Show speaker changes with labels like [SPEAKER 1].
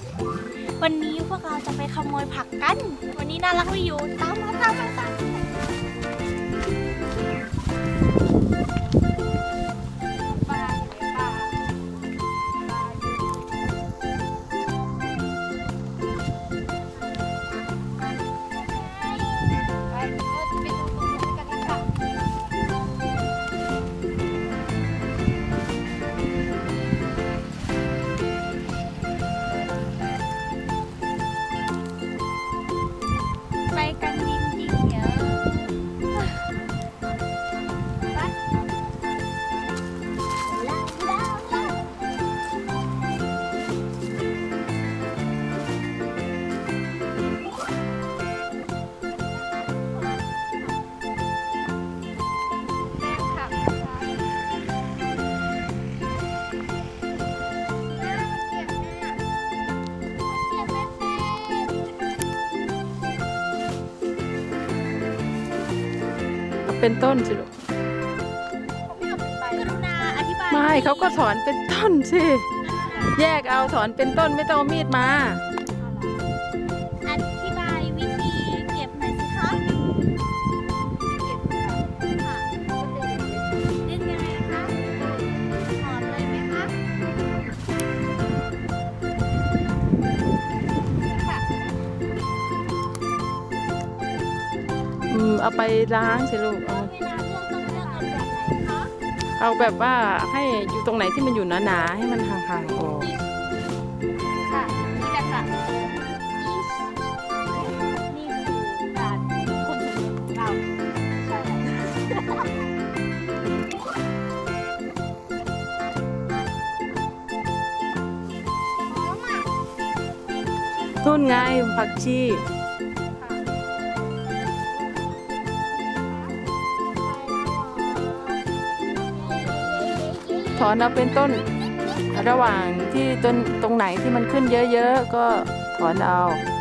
[SPEAKER 1] วันนี้พวกเราจะไปขโมยผักกันวันนี้น่ารักไม่อยู่ตามมาไปกันจริงๆเยอะ
[SPEAKER 2] เป็นต้นสิลูก
[SPEAKER 1] กรุณาอธิบาย
[SPEAKER 2] ไม่เขาก็ถอนเป็นต้นสิแยกเอาถอนเป็นต้นไม่ต้องเอามีดมา
[SPEAKER 1] อธิบายวิธีเก็บหน่อยสิคะค่ะดึงยังไงคะถอนเลยไหมคะค่ะ
[SPEAKER 2] เอาไปล้างสิลูก
[SPEAKER 1] เวลาเลือกต้องเลือกเอาแบบไหนคะ
[SPEAKER 2] เอาแบบว่าให้อยู่ตรงไหนที่มันอยู่หนาๆให้มันห่างๆออก
[SPEAKER 1] ค่ะนี่แหละค่ะนี่คือการคนสำเร็จของเราใช่
[SPEAKER 2] ทุ่นไงผักชีถอนเอาเป็นต้นระหว่างที่ต้นตรงไหนที่มันขึ้นเยอะๆก็ถอนเอา